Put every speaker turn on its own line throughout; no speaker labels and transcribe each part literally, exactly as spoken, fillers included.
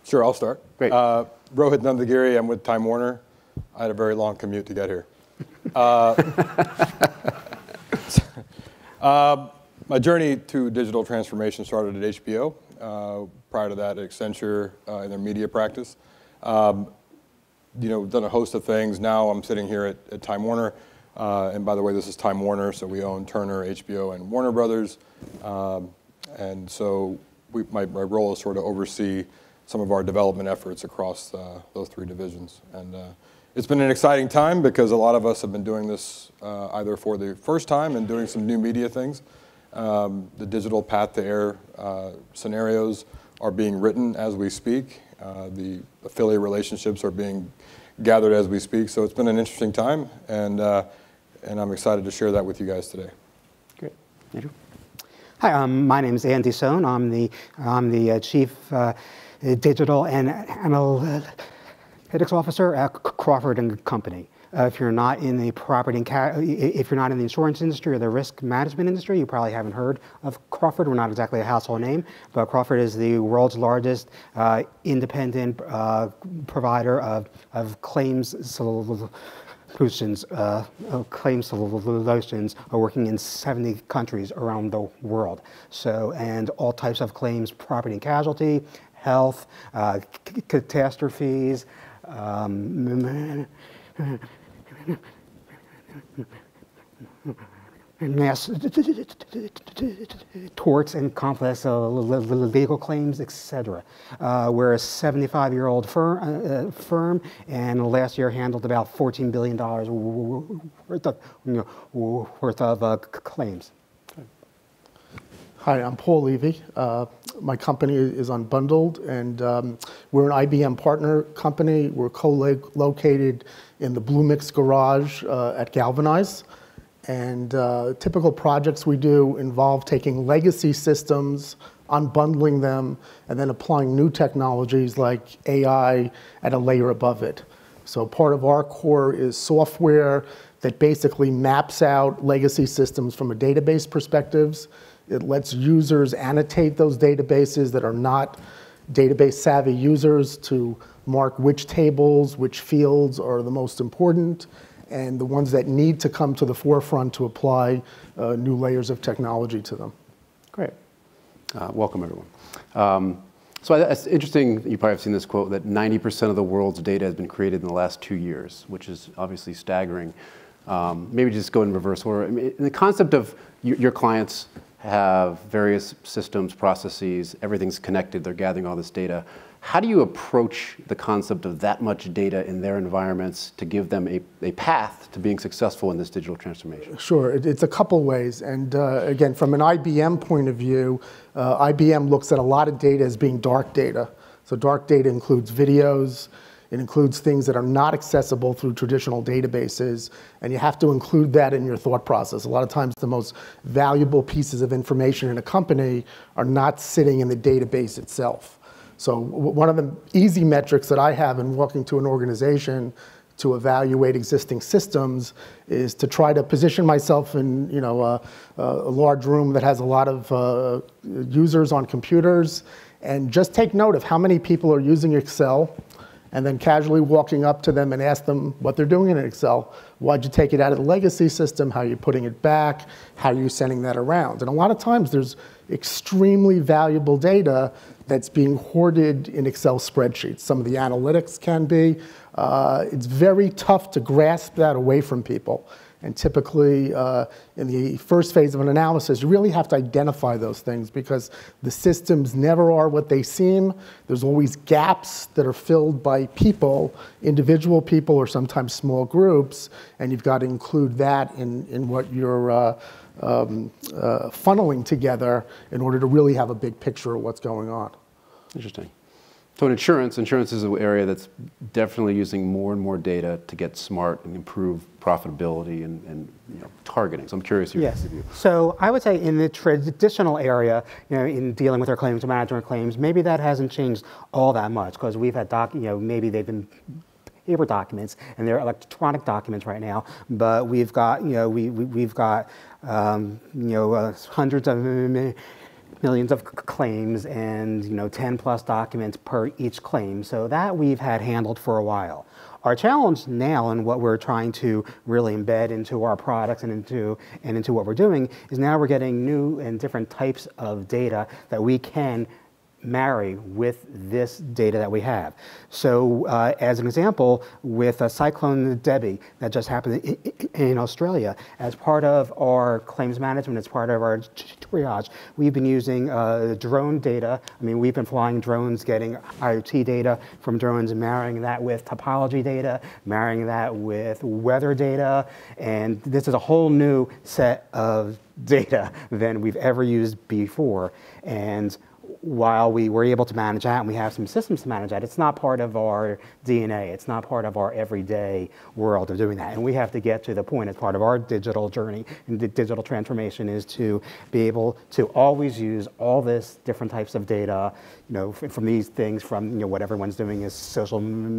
Sure, I'll start.
Great.
Uh, Rohit Nandagiri, I'm with Time Warner. I had a very long commute to get here. Uh, uh, my journey to digital transformation started at H B O. Uh, prior to that, at Accenture uh, in their media practice. Um, you know, done a host of things. Now I'm sitting here at, at Time Warner. Uh, and by the way, this is Time Warner, so we own Turner, H B O, and Warner Brothers. Um, and so we, my, my role is sort of oversee some of our development efforts across uh, those three divisions. And uh, it's been an exciting time because a lot of us have been doing this uh, either for the first time and doing some new media things. Um, the digital path to air uh, scenarios are being written as we speak. Uh, the affiliate relationships are being gathered as we speak. So it's been an interesting time, and uh, and I'm excited to share that with you guys today.
Great. Andrew?
Hi, um, my name is Andy Sohn. I'm the I'm the uh, chief uh, digital and analytics officer at Crawford and Company. Uh, if you're not in the property and ca if you're not in the insurance industry or the risk management industry, you probably haven't heard of Crawford. We're not exactly a household name, but Crawford is the world's largest uh, independent uh, provider of of claims solutions. Uh, claims solutions are working in seventy countries around the world. So, and all types of claims, property and casualty, health, uh, catastrophes. Um, mass torts and complex uh, legal claims, et cetera. Uh, we're a seventy-five-year-old fir uh, firm, and last year handled about fourteen billion dollars worth of, you know, worth of uh, claims.
Hi, I'm Paul Levy. Uh, my company is Unbundled, and um, we're an I B M partner company. We're co-located in the Blue Mix garage uh, at Galvanize. And uh, typical projects we do involve taking legacy systems, unbundling them, and then applying new technologies like A I at a layer above it. So part of our core is software that basically maps out legacy systems from a database perspective. It lets users annotate those databases that are not database savvy users to mark which tables, which fields are the most important, and the ones that need to come to the forefront to apply uh, new layers of technology to them.
Great. Uh, welcome, everyone. Um, so it's interesting, you probably have seen this quote, that ninety percent of the world's data has been created in the last two years, which is obviously staggering. Um, maybe just go in reverse order. I mean, in the concept of your, your clients have various systems, processes, everything's connected, they're gathering all this data. How do you approach the concept of that much data in their environments to give them a, a path to being successful in this digital transformation?
Sure, it, it's a couple ways. And uh, again, from an I B M point of view, uh, I B M looks at a lot of data as being dark data. So dark data includes videos, it includes things that are not accessible through traditional databases, and you have to include that in your thought process. A lot of times the most valuable pieces of information in a company are not sitting in the database itself. So one of the easy metrics that I have in walking to an organization to evaluate existing systems is to try to position myself in, you know, a, a large room that has a lot of uh, users on computers, and just take note of how many people are using Excel, and then casually walking up to them and ask them what they're doing in Excel. Why'd you take it out of the legacy system? How are you putting it back? How are you sending that around? And a lot of times there's extremely valuable data that's being hoarded in Excel spreadsheets. Some of the analytics can be. Uh, it's very tough to grasp that away from people. And typically, uh, in the first phase of an analysis, you really have to identify those things because the systems never are what they seem. There's always gaps that are filled by people, individual people, or sometimes small groups, and you've got to include that in, in what you're uh, um, uh, funneling together in order to really have a big picture of what's going on.
Interesting. So in insurance, insurance is an area that's definitely using more and more data to get smart and improve profitability and, and you know, targeting. So I'm curious your
yes.
view.
So I would say in the traditional area, you know, in dealing with our claims management claims, maybe that hasn't changed all that much because we've had doc, you know, maybe they've been paper documents and they're electronic documents right now. But we've got, you know, we, we we've got, um, you know, uh, hundreds of millions of c- claims and you know ten plus documents per each claim. So that we've had handled for a while. Our challenge now, and what we're trying to really embed into our products and into and into what we're doing, is now we're getting new and different types of data that we can marry with this data that we have. So uh, as an example, with uh, Cyclone Debbie that just happened in, in Australia, as part of our claims management, as part of our triage, we've been using uh, drone data. I mean, we've been flying drones, getting IoT data from drones, and marrying that with topology data, marrying that with weather data, and this is a whole new set of data than we've ever used before. And while we were able to manage that, and we have some systems to manage that, it's not part of our D N A. It's not part of our everyday world of doing that. And we have to get to the point as part of our digital journey and the digital transformation is to be able to always use all this different types of data, you know, from these things, from you know what everyone's doing is social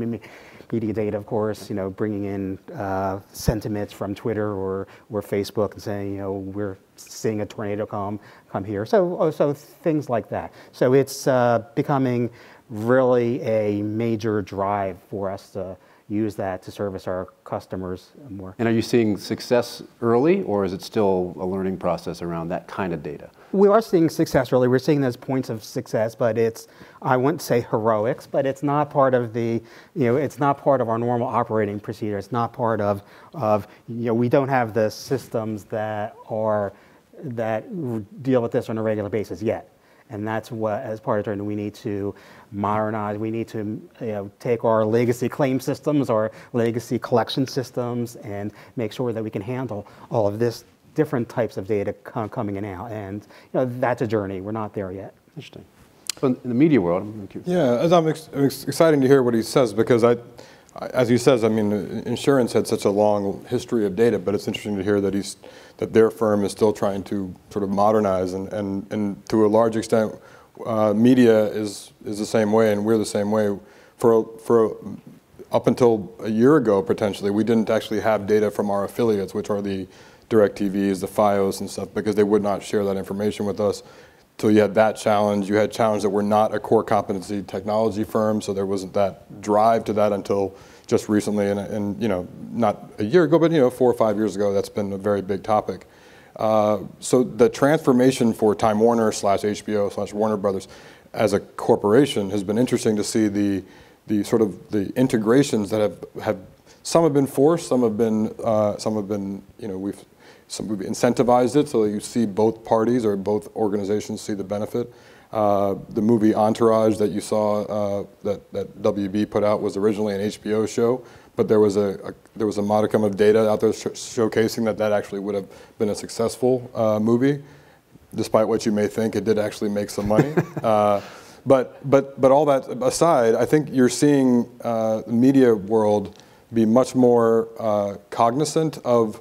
media data, of course, you know, bringing in uh, sentiments from Twitter or, or Facebook and saying, you know, we're seeing a tornado come, come here. So, so things like that. So it's uh, becoming really a major drive for us to use that to service our customers more.
And are you seeing success early, or is it still a learning process around that kind of data?
We are seeing success early. We're seeing those points of success, but it's, I wouldn't say heroics, but it's not part of the, you know, it's not part of our normal operating procedure. It's not part of, of you know, we don't have the systems that are, that deal with this on a regular basis yet. And that's what, as part of the journey, we need to modernize. We need to you know, take our legacy claim systems, our legacy collection systems, and make sure that we can handle all of this different types of data com coming in and out. And you know, that's a journey. We're not there yet.
Interesting. So in the media world, I'm curious.
Yeah, as I'm ex it's exciting to hear what he says because I, I, as he says, I mean, insurance had such a long history of data, but it's interesting to hear that he's that their firm is still trying to sort of modernize, and and, and to a large extent, uh, media is is the same way, and we're the same way. For for up until a year ago, potentially, we didn't actually have data from our affiliates, which are the DirecTVs, the Fios and stuff, because they would not share that information with us. So you had that challenge. You had challenge that we're not a core competency technology firm, so there wasn't that drive to that until just recently, and, and you know, not a year ago, but you know, four or five years ago, that's been a very big topic. Uh, so the transformation for Time Warner slash H B O slash Warner Brothers as a corporation has been interesting to see the the sort of the integrations that have have some have been forced, some have been uh, some have been you know we've some we've incentivized it so that you see both parties or both organizations see the benefit. Uh, the movie Entourage that you saw uh, that that W B put out was originally an H B O show, but there was a, a there was a modicum of data out there sh showcasing that that actually would have been a successful uh, movie, despite what you may think. It did actually make some money. uh, but but but all that aside, I think you're seeing uh, the media world be much more uh, cognizant of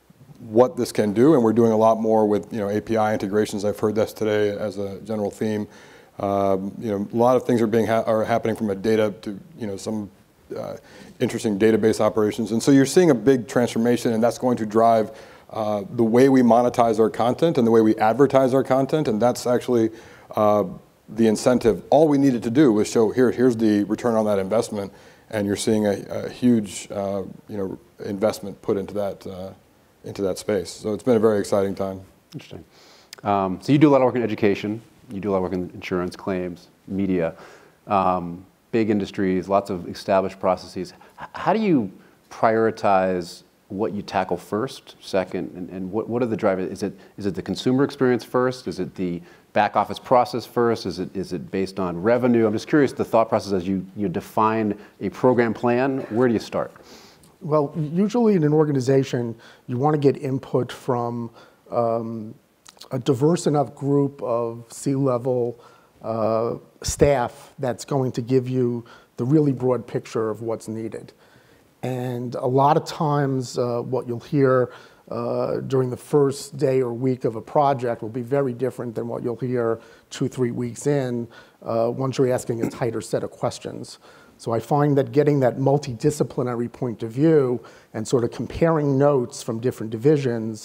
what this can do, and we're doing a lot more with you know A P I integrations. I've heard this today as a general theme. Um, you know, a lot of things are being ha are happening from a data to you know some uh, interesting database operations, and so you're seeing a big transformation, and that's going to drive uh, the way we monetize our content and the way we advertise our content, and that's actually uh, the incentive. All we needed to do was show here, here's the return on that investment, and you're seeing a, a huge uh, you know investment put into that. Uh, into that space. So it's been a very exciting time.
Interesting. Um, so you do a lot of work in education, you do a lot of work in insurance, claims, media, um, big industries, lots of established processes. H how do you prioritize what you tackle first, second, and, and what, what are the drivers? Is it, is it the consumer experience first? Is it the back office process first? Is it, is it based on revenue? I'm just curious, the thought process as you, you define a program plan, where do you start?
Well, usually in an organization, you want to get input from um, a diverse enough group of C-level uh, staff that's going to give you the really broad picture of what's needed. And a lot of times, uh, what you'll hear uh, during the first day or week of a project will be very different than what you'll hear two, three weeks in uh, once you're asking a tighter set of questions. So I find that getting that multidisciplinary point of view and sort of comparing notes from different divisions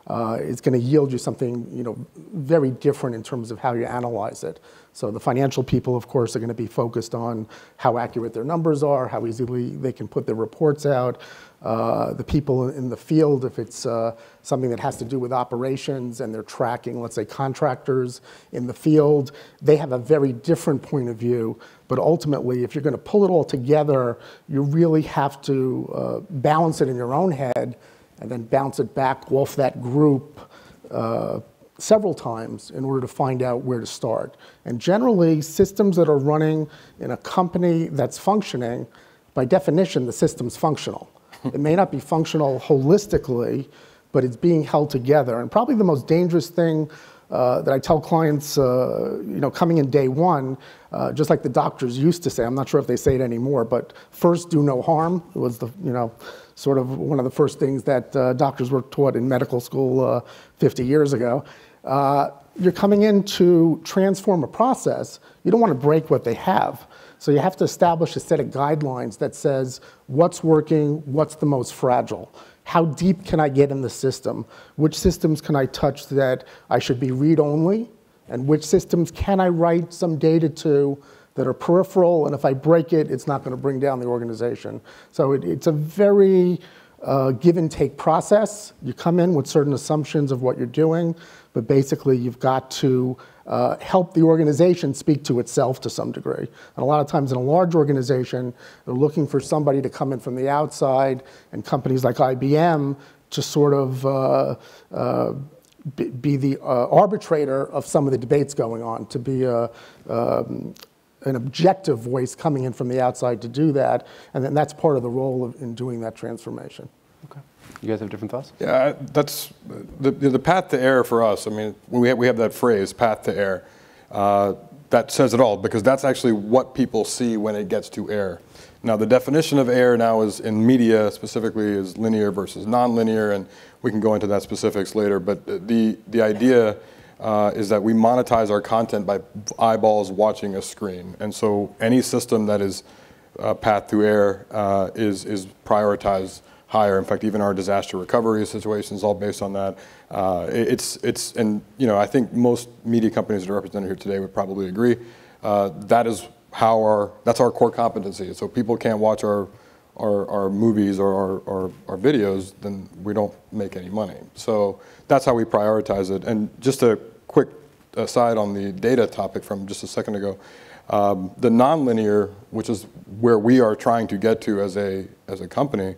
uh, it's going to yield you something, you know, very different in terms of how you analyze it. So the financial people, of course, are going to be focused on how accurate their numbers are, how easily they can put their reports out. Uh, the people in the field, if it's uh, something that has to do with operations and they're tracking, let's say, contractors in the field, they have a very different point of view. But ultimately, if you're going to pull it all together, you really have to uh, balance it in your own head and then bounce it back off that group uh, several times in order to find out where to start. And generally, systems that are running in a company that's functioning, by definition, the system's functional. It may not be functional holistically, but it's being held together. And probably the most dangerous thing uh, that I tell clients, uh, you know, coming in day one, uh, just like the doctors used to say, I'm not sure if they say it anymore, but first do no harm. It was the, you know, sort of one of the first things that uh, doctors were taught in medical school uh, fifty years ago. Uh, you're coming in to transform a process. You don't want to break what they have. So you have to establish a set of guidelines that says what's working, what's the most fragile. How deep can I get in the system? Which systems can I touch that I should be read-only? And which systems can I write some data to that are peripheral, and if I break it, it's not going to bring down the organization. So it, it's a very uh, give and take process. You come in with certain assumptions of what you're doing, but basically you've got to uh, help the organization speak to itself to some degree. And a lot of times in a large organization, they're looking for somebody to come in from the outside, and companies like I B M to sort of uh, uh, be, be the uh, arbitrator of some of the debates going on, to be a, um, an objective voice coming in from the outside to do that, and then that's part of the role of, in doing that transformation.
Okay. You guys have different thoughts?
Yeah, that's the, the path to air for us. I mean, when we have, we have that phrase, path to air, uh, that says it all, because that's actually what people see when it gets to air. Now, the definition of air now is in media specifically is linear versus nonlinear, and we can go into that specifics later, but the, the idea uh, is that we monetize our content by eyeballs watching a screen. And so any system that is uh, path to air uh, is, is prioritized higher. In fact, even our disaster recovery situation is all based on that. Uh, it, it's, it's, and you know, I think most media companies that are represented here today would probably agree. Uh, that is how our, that's our core competency. So people can't watch our, our, our movies or our, our, our videos, then we don't make any money. So that's how we prioritize it. And just a quick aside on the data topic from just a second ago, um, the nonlinear, which is where we are trying to get to as a, as a company,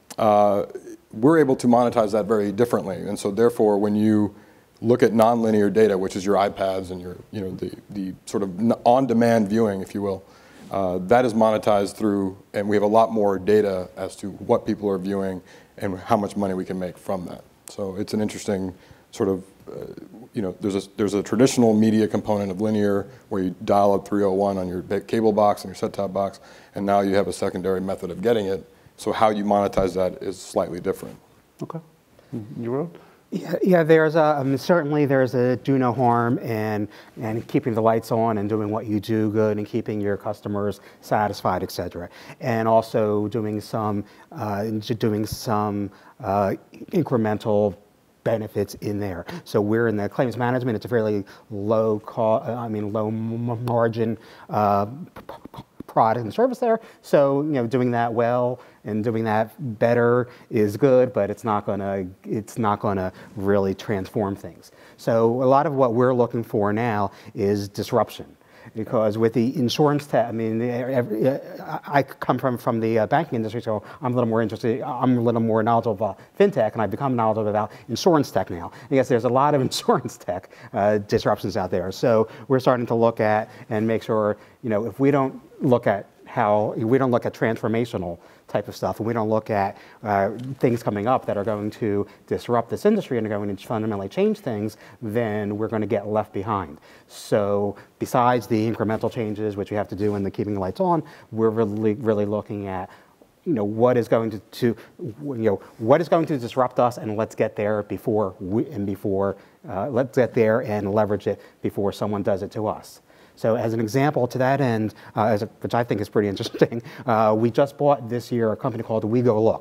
Uh, we're able to monetize that very differently. And so therefore, when you look at nonlinear data, which is your iPads and your, you know, the, the sort of on-demand viewing, if you will, uh, that is monetized through, and we have a lot more data as to what people are viewing and how much money we can make from that. So it's an interesting sort of, uh, you know, there's a, there's a traditional media component of linear where you dial up three oh one on your cable box and your set-top box, and now you have a secondary method of getting it. So how you monetize that is slightly different.
Okay. You wrote?
Yeah, yeah, there's a, um, certainly there's a do no harm and, and keeping the lights on and doing what you do good and keeping your customers satisfied, et cetera. And also doing some, uh, doing some uh, incremental benefits in there. So we're in the claims management. It's a fairly low cost, I mean, low margin uh, product and service there. So, you know, doing that well and doing that better is good, but it's not gonna, it's not gonna really transform things. So a lot of what we're looking for now is disruption. Because with the insurance tech, I mean, every, I come from from the banking industry, so I'm a little more interested. I'm a little more knowledgeable about fintech, and I've become knowledgeable about insurance tech now. I guess there's a lot of insurance tech uh, disruptions out there. So we're starting to look at and make sure, you know, if we don't look at how we don't look at transformational type of stuff, and we don't look at uh, things coming up that are going to disrupt this industry and are going to fundamentally change things, then we're going to get left behind. So besides the incremental changes, which we have to do in the keeping the lights on, we're really, really looking at, you know, what is going to, to you know, what is going to disrupt us, and let's get there before we, and before, uh, let's get there and leverage it before someone does it to us. So as an example to that end, uh, as a, which I think is pretty interesting, uh, we just bought this year a company called WeGoLook.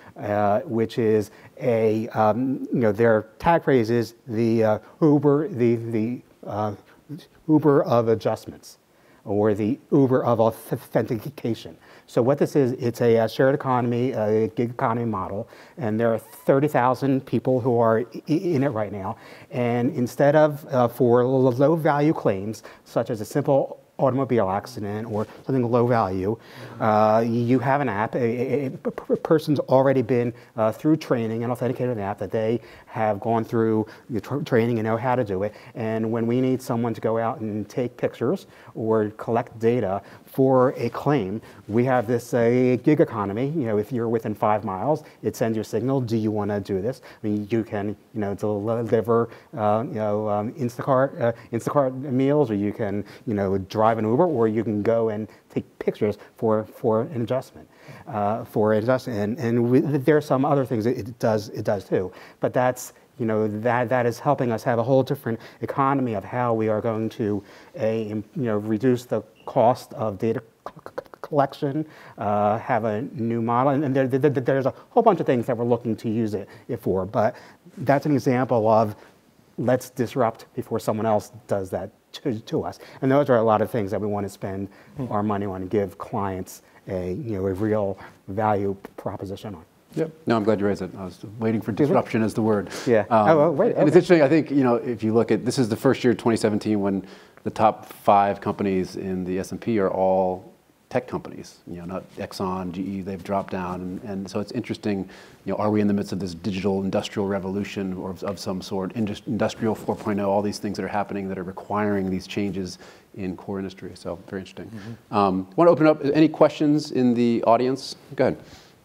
uh, which is a, um, you know, their tag phrase is the uh, Uber, the, the uh, Uber of adjustments, or the Uber of authentication. So what this is, it's a, a shared economy, a gig economy model, and there are thirty thousand people who are in it right now. And instead of, uh, for low value claims, such as a simple automobile accident or something low value, uh, you have an app. A, a, a person's already been uh, through training and authenticated an app that they have gone through the tra training and know how to do it. And when we need someone to go out and take pictures or collect data for a claim, we have this uh, gig economy. You know, if you're within five miles, it sends you a signal. Do you want to do this? I mean, you can, you know, deliver, uh, you know, um, Instacart, uh, Instacart meals, or you can, you know, drive an Uber, or you can go and take pictures for for an adjustment, uh, for an adjustment. And and we, there are some other things it does it does too. But that's, you know, that that is helping us have a whole different economy of how we are going to a you know reduce the cost of data collection, uh, have a new model, and, and there, there, there's a whole bunch of things that we're looking to use it, it for. But that's an example of let's disrupt before someone else does that to, to us. And those are a lot of things that we want to spend mm-hmm. our money on and give clients a you know a real value proposition on.
Yep. No, I'm glad you raised it. I was waiting for disruption as the word.
Yeah. Um, oh, well, wait. Okay.
And it's interesting. I think, you know, if you look at, this is the first year, twenty seventeen, when the top five companies in the S and P are all tech companies. You know, not Exxon, G E. They've dropped down, and, and so it's interesting. You know, are we in the midst of this digital industrial revolution or of, of some sort? Indust industrial four point oh. All these things that are happening that are requiring these changes in core industry. So very interesting. Mm-hmm. um, Want to open up any questions in the audience? Go ahead.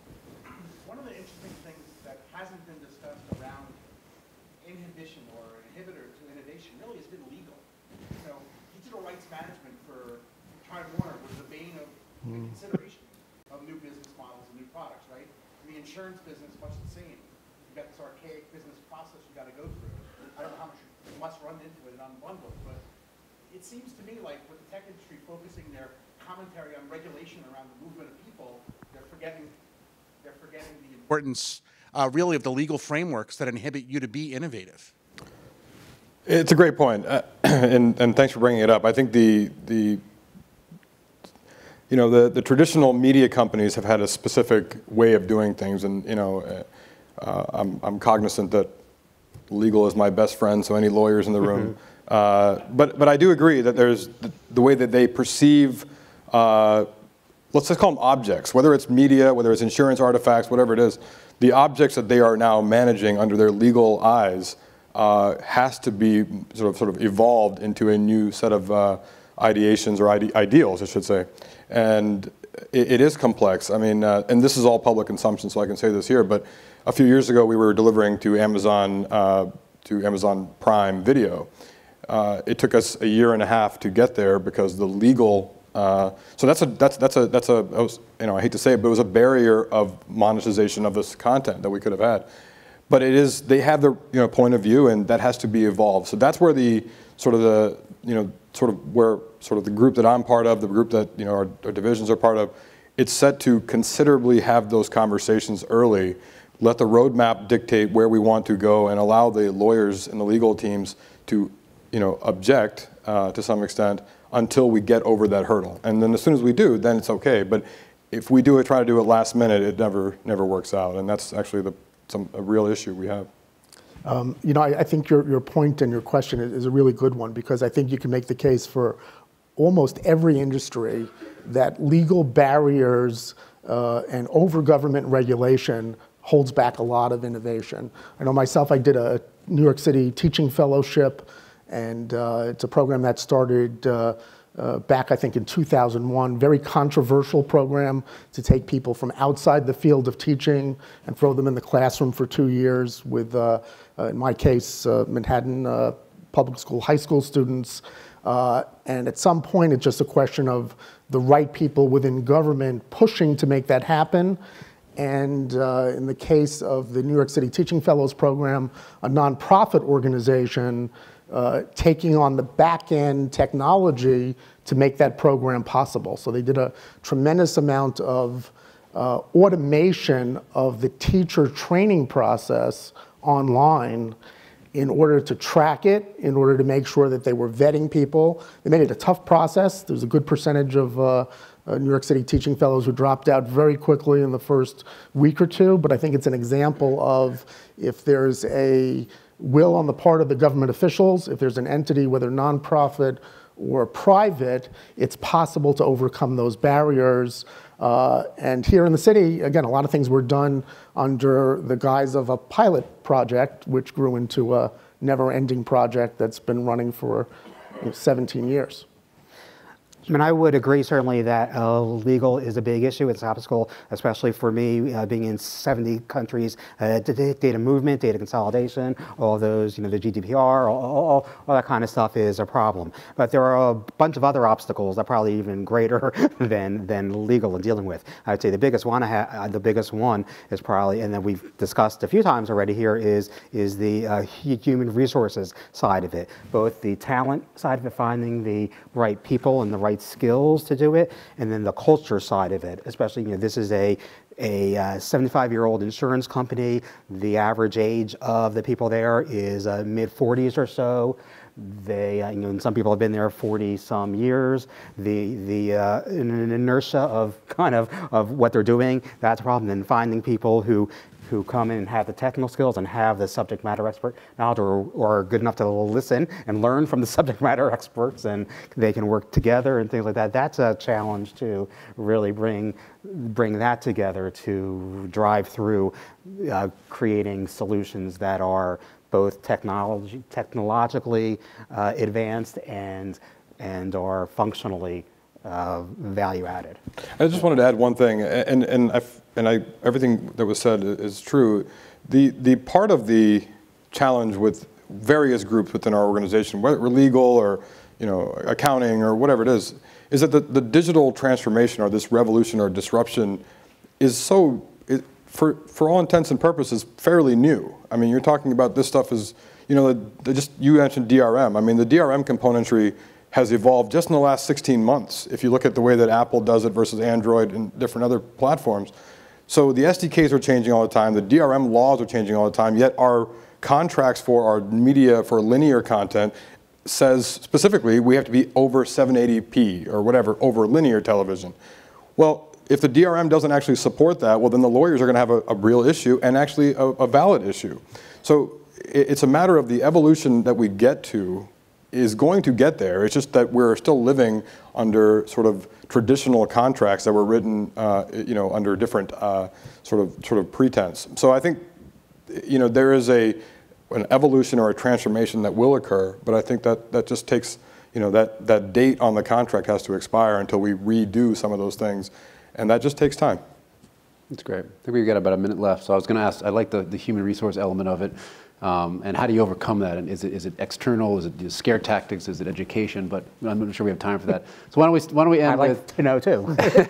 Consideration of new business models and new products, right? In the insurance business, much the same. You've got this archaic business process you got to go through. I don't know how much you must run into it and unbundle it, but it seems to me like with the tech industry focusing their commentary on regulation around the movement of people, they're forgetting, they're forgetting the importance, uh, really, of the legal frameworks that inhibit you to be innovative.
It's a great point, uh, and, and thanks for bringing it up. I think the the You know, the, the traditional media companies have had a specific way of doing things, and, you know, uh, I'm, I'm cognizant that legal is my best friend, so any lawyers in the room. uh, but, but I do agree that there's the, the way that they perceive, uh, let's just call them objects, whether it's media, whether it's insurance artifacts, whatever it is, the objects that they are now managing under their legal eyes uh, has to be sort of, sort of evolved into a new set of uh, ideations or ide ideals, I should say. And it, it is complex. I mean, uh, and this is all public consumption, so I can say this here, but a few years ago we were delivering to Amazon, uh, to Amazon Prime Video. Uh, it took us a year and a half to get there because the legal, uh, so that's a, that's, that's a, that's a, was, you know, I hate to say it, but it was a barrier of monetization of this content that we could have had. But it is, they have their, you know, point of view, and that has to be evolved. So that's where the, sort of the, you know, sort of where sort of the group that I'm part of, the group that, you know, our, our divisions are part of, it's set to considerably have those conversations early, let the roadmap dictate where we want to go, and allow the lawyers and the legal teams to, you know, object uh, to some extent until we get over that hurdle. And then as soon as we do, then it's okay. But if we do it, try to do it last minute, it never, never works out. And that's actually the, some, a real issue we have.
Um, you know, I, I think your, your point and your question is, is a really good one, because I think you can make the case for almost every industry that legal barriers uh, and over-government regulation holds back a lot of innovation. I know myself, I did a New York City teaching fellowship, and uh, it's a program that started uh, uh, back, I think, in two thousand one, very controversial program to take people from outside the field of teaching and throw them in the classroom for two years with, uh, uh, in my case, uh, Manhattan uh, public school, high school students. Uh, and at some point, it's just a question of the right people within government pushing to make that happen. And uh, in the case of the New York City Teaching Fellows Program, a nonprofit organization uh, taking on the back-end technology to make that program possible. So they did a tremendous amount of uh, automation of the teacher training process online in order to track it, in order to make sure that they were vetting people. They made it a tough process. There was a good percentage of uh, uh, New York City teaching fellows who dropped out very quickly in the first week or two, but I think it's an example of if there's a will on the part of the government officials, if there's an entity, whether nonprofit or private, it's possible to overcome those barriers. Uh, and here in the city, again, a lot of things were done under the guise of a pilot project, which grew into a never-ending project that's been running for you know, seventeen years.
I mean, I would agree certainly that uh, legal is a big issue. It's an obstacle, especially for me, uh, being in seventy countries. Uh, data movement, data consolidation, all those, you know, the G D P R, all, all, all that kind of stuff is a problem. But there are a bunch of other obstacles that are probably even greater than than legal in dealing with. I'd say the biggest one, I ha uh, the biggest one is probably, and that we've discussed a few times already here, is is the uh, human resources side of it. Both the talent side of it, finding the right people and the right skills to do it, and then the culture side of it, especially, you know, this is a a seventy-five-year-old uh, insurance company. The average age of the people there is uh, mid forties or so. They, uh, you know, and some people have been there forty some years. The the uh, inertia of kind of of what they're doing, that's a problem. And finding people who who come in and have the technical skills and have the subject matter expert knowledge, or, or are good enough to listen and learn from the subject matter experts, and they can work together and things like that. That's a challenge to really bring bring that together to drive through uh, creating solutions that are both technology, technologically uh, advanced and and are functionally uh, value added.
I just wanted to add one thing, and and I and I everything that was said is true. The the part of the challenge with various groups within our organization, whether we're legal or you know accounting or whatever it is, is that the, the digital transformation or this revolution or disruption is so. It, For, for all intents and purposes, fairly new. I mean, you're talking about this stuff is, you know, the, the just you mentioned D R M. I mean, the D R M componentry has evolved just in the last sixteen months. If you look at the way that Apple does it versus Android and different other platforms. So the S D Ks are changing all the time. The D R M laws are changing all the time. Yet our contracts for our media, for linear content, says specifically we have to be over seven eighty p or whatever, over linear television. Well, if the D R M doesn't actually support that, well, then the lawyers are going to have a, a real issue and actually a, a valid issue. So it, it's a matter of the evolution that we get to is going to get there. It's just that we're still living under sort of traditional contracts that were written, uh, you know, under different uh, sort of sort of pretense. So I think, you know, there is a an evolution or a transformation that will occur, but I think that that just takes, you know, that that date on the contract has to expire until we redo some of those things. And that just takes time.
That's great. I think we've got about a minute left. So I was going to ask, I like the, the human resource element of it. Um, and how do you overcome that? And is it, is it external? Is it scare tactics? Is it education? But I'm not sure we have time for that. So why don't we, why don't we end
I'd like
with...
to know too.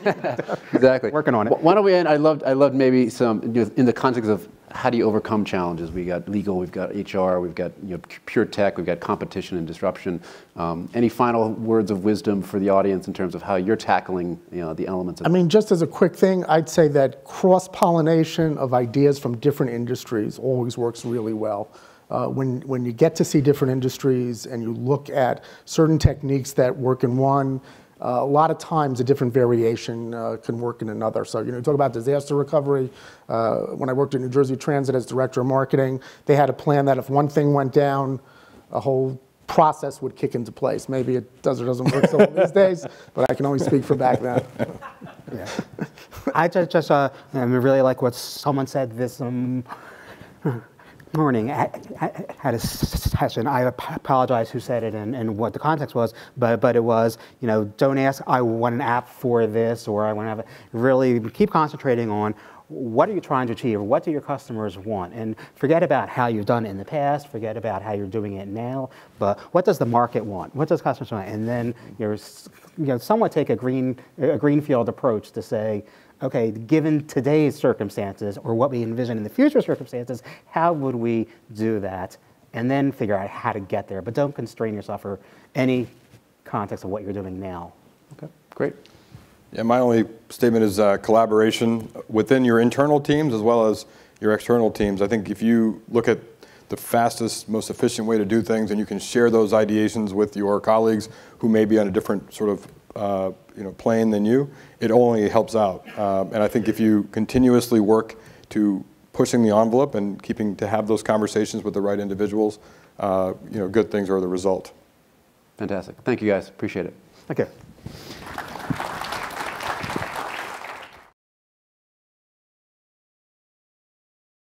Exactly.
Working on it.
Why don't we end, I loved, I loved maybe some, you know, in the context of how do you overcome challenges? We got legal, we've got H R, we've got you know, pure tech, we've got competition and disruption. Um, any final words of wisdom for the audience in terms of how you're tackling you know, the elements of
I mean, just as a quick thing, I'd say that cross-pollination of ideas from different industries always works really well. Uh, when, when you get to see different industries and you look at certain techniques that work in one, Uh, a lot of times a different variation uh, can work in another. So, you know, talk about disaster recovery. Uh, when I worked at New Jersey Transit as director of marketing, they had a plan that if one thing went down, a whole process would kick into place. Maybe it does or doesn't work so well these days, but I can only speak for back then.
Yeah. I just, just uh, I really like what someone said this um, morning. I, I had a session. I apologize who said it and, and what the context was, but but it was, you know, don't ask, I want an app for this, or I want to have a, really keep concentrating on what are you trying to achieve, what do your customers want, and forget about how you've done it in the past, forget about how you're doing it now, but what does the market want, what does customers want, and then you're, you know, somewhat take a green a greenfield approach to say, okay, given today's circumstances or what we envision in the future circumstances, how would we do that? And then figure out how to get there. But don't constrain yourself for any context of what you're doing now.
Okay, great.
Yeah, my only statement is uh, collaboration within your internal teams as well as your external teams. I think if you look at the fastest, most efficient way to do things, and you can share those ideations with your colleagues who may be on a different sort of uh, you know, plane than you, it only helps out. Um, and I think if you continuously work to pushing the envelope and keeping to have those conversations with the right individuals, uh, you know, good things are the result.
Fantastic. Thank you, guys. Appreciate it.
Okay.